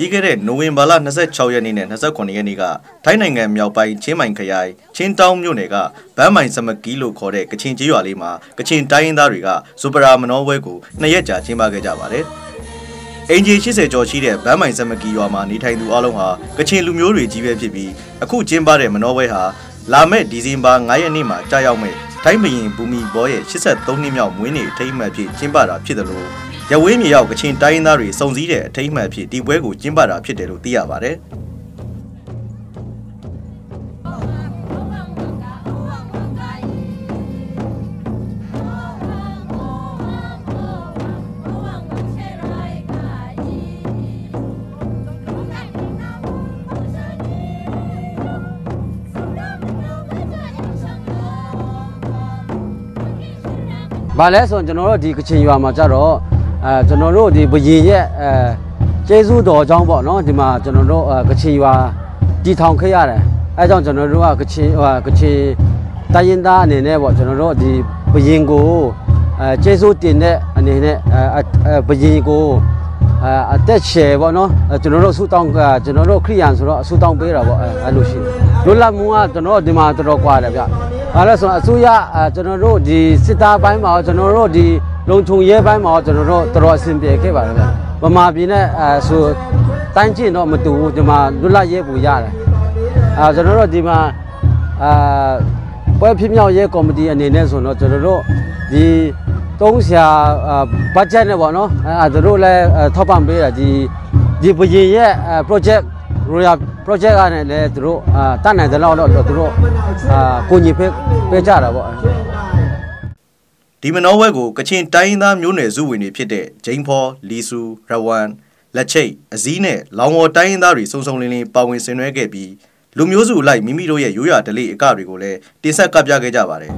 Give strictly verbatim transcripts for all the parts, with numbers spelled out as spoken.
ပြီးခဲ့တဲ့နိုဝင်ဘာလ၂၆ရက်နေ့နဲ့၂၉ရက်နေ့ကထိုင်းနိုင်ငံမြောက်ပိုင်းချင်းမိုင်ခရိုင်ချင်းတောင်းမြို့နယ်ကဗန်းမိုင်စမကီလို့ခေါ်တဲ့ကချင်ကျေးရွာလေးမှာကချင်တိုင်းရင်းသားတွေကစူပရာမနောပွဲကိုနှစ်ရက်ကြာကျင်းပခဲ့ကြပါတယ်။အင်ဂျီ၈၀ကျော်ရှိတဲ့ဗန်းမိုင်စမကီရွာမှာနေထိုင်သူအလုံးဟာကချင်လူမျိုးတွေကြီးပဲဖြစ်ပြီးအခုကျင်းပတဲ့မနောပွဲဟာလာမယ့်ဒီဇင်ဘာ၅ရက်နေ့မှာကြာရောက်မဲ့ထိုင်းဘရင်ဘူမီဘောရဲ့၈၃နှစ်မြောက်မွေးနေ့အထိမ်းအမှတ်ဖြစ်ကျင်းပတာဖြစ်တယ်လို့ရဝေးမြေရောက်ကချင်တိုင်းရင်းသားတွေစုံစည်းတဲ့အထိမ်းအမှတ်ဖြစ်ဒီပွဲကိုကျင်းပတာဖြစ်တယ်လို့သိရပါတယ်။ဘာလဲဆိုကျွန်တော်တို့ဒီကချင်ရွာမှာကြတော့အဲကျွန်တော်တို့ဒီဘရင်ရဲ့အဲကျေးဇူးတော်ကြောင့်ပေါ့နော်ဒီမှာကျွန်တော်တို့ကချင်ရွာတည်ထောင်ခဲ့ရတယ်အဲကြောင့်ကျွန်တော်တို့ကကချင်ဟိုကချင်တိုင်းရင်းသားအနေနဲ့ပေါ့ကျွန်တော်တို့ဒီဘရင်ကိုအဲကျေးဇူးတင်တဲ့အနေနဲ့အဲဘရင်ကိုအဲအသက်ရှယ်ပေါ့နော်ကျွန်တော်တို့ဆုတောင်းကျွန်တော်တို့ခရိယန်ဆိုတော့ဆုတောင်းပေးတာပေါ့အဲလိုရှိတယ်လွတ်လပ်မှုကကျွန်တော်ဒီမှာတော်တော်ကွာတယ်ဗျဘာလဲဆိုတော့အစိုးရကျွန်တော်တို့ဒီစစ်သားပိုင်းမှာကျွန်တော်တို့ဒီလုံခြုံရေးပိုင်းမှာကျွန်တော်တို့တော်တော်အဆင်ပြေခဲ့ပါတယ်ဗျဗမာပြည်နဲ့အဲဆိုတိုင်းကျင်တော့မတူဘူးဒီမှာလွတ်လပ်ရေးပူရတယ်အဲကျွန်တော်တို့ဒီမှာအဲပွဲဖြစ်မြောက်ရေးကော်မတီအနေနဲ့ဆိုတော့ကျွန်တော်တို့ဒီသုံးဆရာဘတ်ဂျက်နဲ့ပေါ့နော်အဲသူတို့လည်းထောက်ပံ့ပေးတာဒီဒီဘရင်ရဲ့ project Royal project ကနေလည်းသူတို့အာတတ်နိုင်တဲ့လောက်တော့သူတို့အာကိုကြီးပေးပေးကြတာပေါ့ဒီမနောဝဲကိုကချင်တိုင်းသားမျိုးနွယ်စုဝင်တွေဖြစ်တဲ့ဂျိန်းဖော်လီဆူရဝမ်လက်ချိတ်အစည်းနဲ့လောင်ဝေါ်တိုင်းသားတွေစုံစုံလင်းလင်းပါဝင်ဆင်နွှဲခဲ့ပြီးလူမျိုးစုအလိုက်မိမိတို့ရဲ့ရိုးရာဓလေ့အကတွေကိုလည်းတင်ဆက်ကပ်ပြခဲ့ကြပါတယ်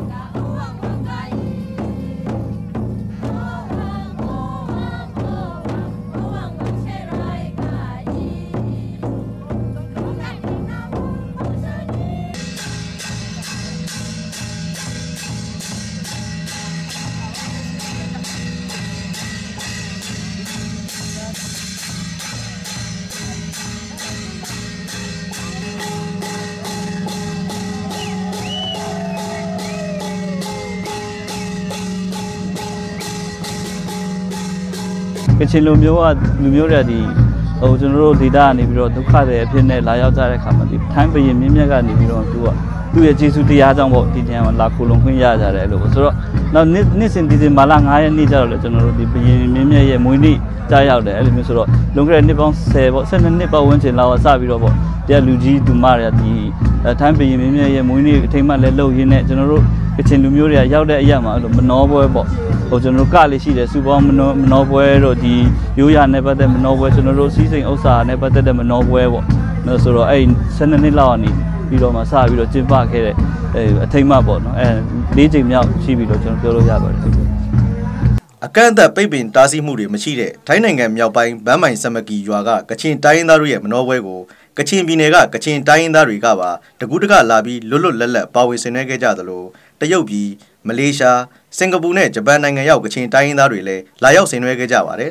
ကချင်လူမျိုးကလူမျိုးတွေဒီဟိုကျွန်တော်တို့ဒေတာကနေပြီးတော့ဒုက္ခတွေအဖြစ်နဲ့လာရောက်ကြတဲ့အခါမှာဒီထိုင်းဘရင်မြင့်မြတ်ကနေပြီးတော့သူကသူ့ရဲ့ကျေးဇူးတရားကြောင့်ပေါ့ဒီတန်းမှာလာခိုလုံခွင့်ရကြတယ်လို့ဆိုတော့နောက်နေ့နေ့စဉ်ဒီဇင်ဘာလ၅ရက်နေ့ကျတော့လေကျွန်တော်တို့ဒီဘရင်မြင့်မြတ်ရဲ့မွေးနေ့ကြားရောက်တယ်အဲ့လိုမျိုးဆိုတော့လွန်ခဲ့တဲ့နှစ်ပေါင်း၁၀ပေါ့၁၂နှစ်ပတ်ဝန်းကျင်လောက်စပြီးတော့ပေါ့တရားလူကြီးသူမတွေဒီထိုင်းဘရင်မြင့်မြတ်ရဲ့မွေးနေ့အထိမ်းအမှတ်လည်းလုပ်ရင်းနဲ့ကျွန်တော်တို့ကချင်လူမျိုးတွေကရောက်တဲ့အရာမှာအဲ့လိုမနှောပွဲပေါ့ဟိုကျွန်တော်တို့ကလေးရှိတယ်စူပေါင်းမနှောမနှောပွဲတို့ဒီရိုးရာနဲ့ပတ်သက်မနှောပွဲကျွန်တော်တို့စီးစိမ်ဥစ္စာနဲ့ပတ်သက်တဲ့မနှောပွဲပေါ့နော်ဆိုတော့အဲ့၁၂နှစ်လောက်ကနေပြီးတော့မှစပြီးတော့ကျင်းပခဲ့တဲ့အဲအထိမ်းအမှတ်ပေါ့နော်အဲ၄ချိန်မြောက်ရှိပြီးတော့ကျွန်တော်ပြောလို့ရပါတယ်အကန့်အသတ်ပိတ်ပင်တားဆီးမှုတွေမရှိတဲ့ထိုင်းနိုင်ငံမြောက်ပိုင်းဗန်းမိုင်စမကီရွာကကချင်တိုင်းရင်းသားတို့ရဲ့မနောပွဲကိုကချင်ပြည်နယ်ကကချင်တိုင်းရင်းသားတွေကပါတကူးတကလာပြီးလွတ်လွတ်လပ်လပ်ပါဝင်ဆင်နွှဲခဲ့ကြသလိုတရုတ်ပြည်မလေးရှားစင်ကာပူနဲ့ဂျပန်နိုင်ငံရောက်ကချင်တိုင်းရင်းသားတွေလည်းလာရောက်ဆင်နွှဲခဲ့ကြပါတယ်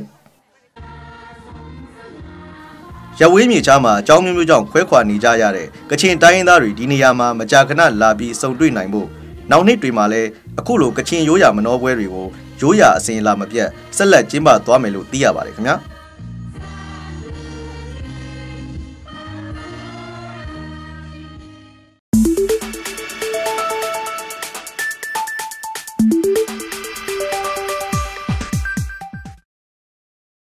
ရဝေးမြေချားမှာအကြောင်းမျိုးမျိုးကြောင့်ခွဲခွာနေကြရတဲ့ကချင်တိုင်းရင်းသားတွေဒီနေရာမှာမကြာခဏလာပြီးစုံတွေ့နိုင်ဖို့နောက်နှစ်တွေမှာလည်းအခုလိုကချင်ရိုးရာမနောပွဲတွေကိုရိုးရာအစဉ်အလာမပြတ်ဆက်လက်ကျင်းပသွားမယ်လို့သိရပါတယ်ခင်ဗျာ